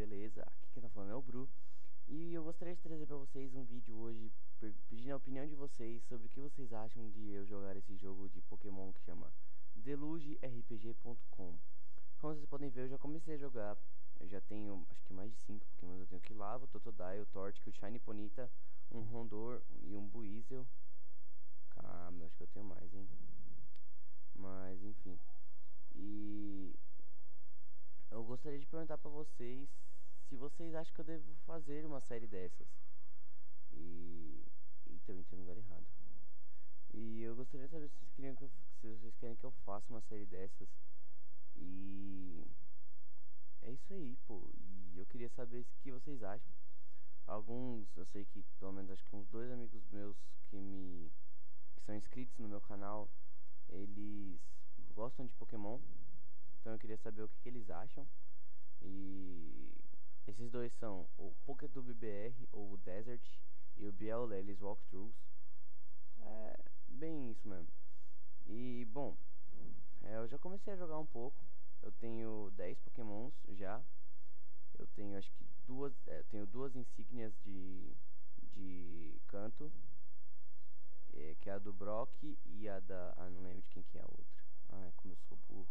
beleza? Aqui quem tá falando é o Bru. E eu gostaria de trazer pra vocês um vídeo hoje pedindo a opinião de vocês sobre o que vocês acham de eu jogar esse jogo de Pokémon que chama DelugeRPG.com. Como vocês podem ver, eu já comecei a jogar. Eu já tenho, acho que mais de 5 Pokémons. Eu tenho o Kilavo, o Totodile, o Torchic, o Shiny Ponyta, um Rondor e um Buizel. Calma, eu acho que eu tenho mais, hein? Mas, enfim. E eu gostaria de perguntar pra vocês se vocês acham que eu devo fazer uma série dessas. E... Eita, eu entrei no lugar errado. E eu gostaria de saber se vocês queriam se vocês querem que eu faça uma série dessas. E... É isso aí, pô. E eu queria saber o que vocês acham. Alguns, eu sei que pelo menos acho que uns dois amigos meus que são inscritos no meu canal, eles gostam de Pokémon. Então eu queria saber o que eles acham. E esses dois são o PokéTube BR, ou o Desert, e o Biel Lelis Walkthroughs. É bem isso mesmo. E bom, eu já comecei a jogar um pouco. Eu tenho 10 Pokémons já. Eu tenho acho que tenho duas insígnias de canto, que é a do Brock e a da... Ah, não lembro de quem que é a outra. Ai, como eu sou burro.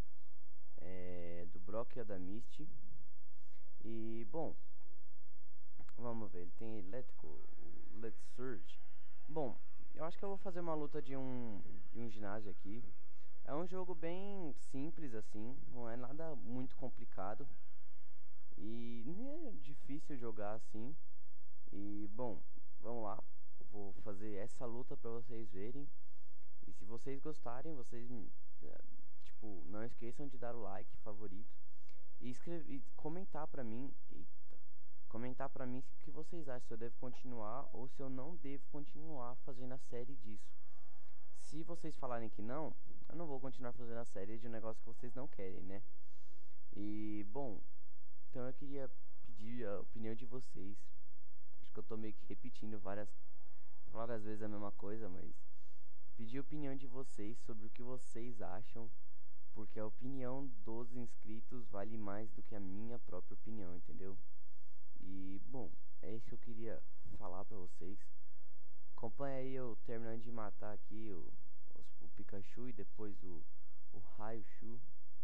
Do Brock e a da Misty. E bom, vamos ver, ele tem elétrico, o Let's Surge. Bom, eu acho que eu vou fazer uma luta de um ginásio aqui. É um jogo bem simples assim, não é nada muito complicado. E nem é difícil jogar assim. E bom, vamos lá. Eu vou fazer essa luta pra vocês verem. E se vocês gostarem, vocês tipo, não esqueçam de dar o like, favorito. E comentar pra mim. Eita. Comentar pra mim o que vocês acham, se eu devo continuar ou se eu não devo continuar fazendo a série disso. Se vocês falarem que não, eu não vou continuar fazendo a série de um negócio que vocês não querem, né? E, bom, então eu queria pedir a opinião de vocês. Acho que eu tô meio que repetindo várias vezes a mesma coisa, mas pedir a opinião de vocês sobre o que vocês acham, porque a opinião dos inscritos vale mais do que a minha própria opinião, entendeu? E, bom, é isso que eu queria falar pra vocês. Acompanha aí eu terminando de matar aqui o Pikachu e depois o Raichu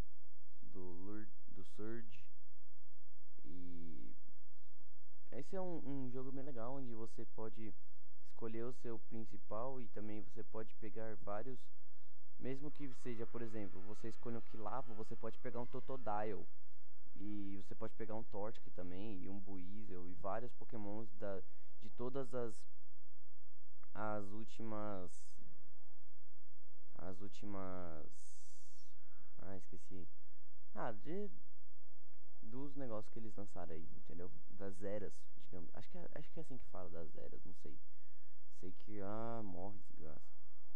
do Surge. E esse é um jogo bem legal, onde você pode escolher o seu principal e também você pode pegar vários. Mesmo que seja, por exemplo, você escolha um Kilavo, você pode pegar um Totodile. E você pode pegar um Torchic também, e um Buizel, e vários Pokémons de todas as últimas... As últimas... Ah, esqueci. Ah, dos negócios que eles lançaram aí, entendeu? Das eras, digamos. Acho que é assim que fala, das eras, não sei. Sei que... Ah, morre, desgraça.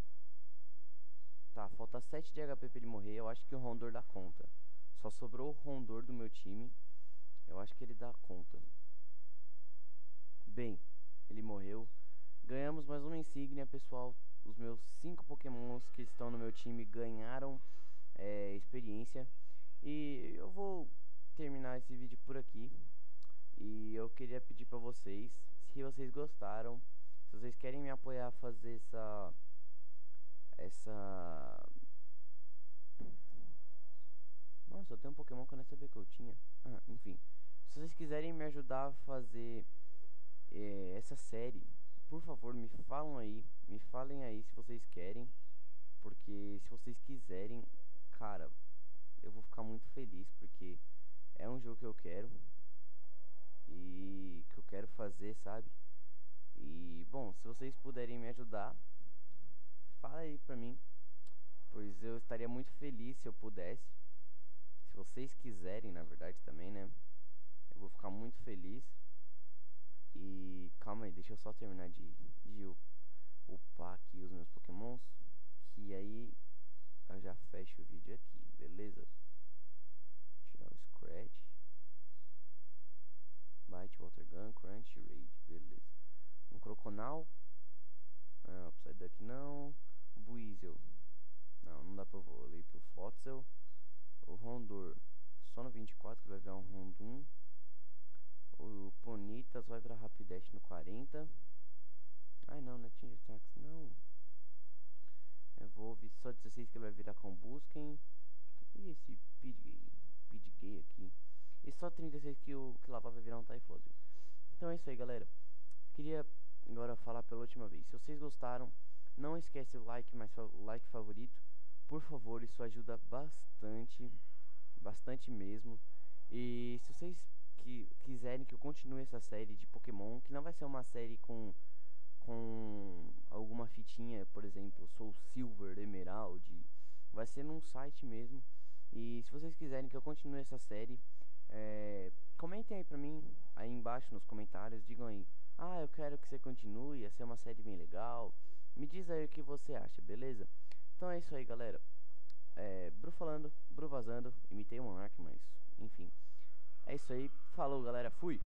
Tá, falta 7 de HP pra ele morrer. Eu acho que o Rondor dá conta. Só sobrou o Rondor do meu time. Eu acho que ele dá conta. Bem, ele morreu. Ganhamos mais uma insígnia, pessoal. Os meus 5 Pokémons que estão no meu time ganharam experiência. E eu vou terminar esse vídeo por aqui. E eu queria pedir pra vocês, se vocês gostaram, se vocês querem me apoiar a fazer essa... Nossa, eu tenho um Pokémon que eu nem sabia que eu tinha. Ah, enfim. Se vocês quiserem me ajudar a fazer essa série, por favor, me falam aí. Me falem aí se vocês querem. Porque se vocês quiserem, cara, eu vou ficar muito feliz. Porque é um jogo que eu quero. E que eu quero fazer, sabe? E, bom, se vocês puderem me ajudar, fala aí pra mim. Pois eu estaria muito feliz se eu pudesse. Se vocês quiserem, na verdade, também, né? Eu vou ficar muito feliz. E calma aí, deixa eu só terminar de upar aqui os meus Pokémons, que aí eu já fecho o vídeo aqui, beleza? Tirar o Scratch, Bite, Water Gun, Crunch, Raid, beleza. Um Croconal, Psyduck não. O Buizel, não dá pra evoluir pro Floatzel. O Rondor, só no 24 que vai virar um Rondon. O Ponyta só vai virar Rapidash no 40. Ai não, não é Tinge Attacks, não. Evolve só 16 que ele vai virar Combusken. E esse Pidgey aqui. E só 36 que o Lava vai virar um Typhlosion. Então é isso aí, galera. Queria agora falar pela última vez. Se vocês gostaram, não esquece o like favorito. Por favor, isso ajuda bastante. Bastante mesmo. E se vocês quiserem que eu continue essa série de Pokémon, que não vai ser uma série com alguma fitinha, por exemplo, Soul Silver, Emerald, vai ser num site mesmo. E se vocês quiserem que eu continue essa série, comentem aí pra mim, aí embaixo nos comentários, digam aí, ah, eu quero que você continue, essa é uma série bem legal. Me diz aí o que você acha, beleza? Então é isso aí, galera. Bru falando, Bru vazando, imitei um Monark, mas enfim. É isso aí, falou galera, fui!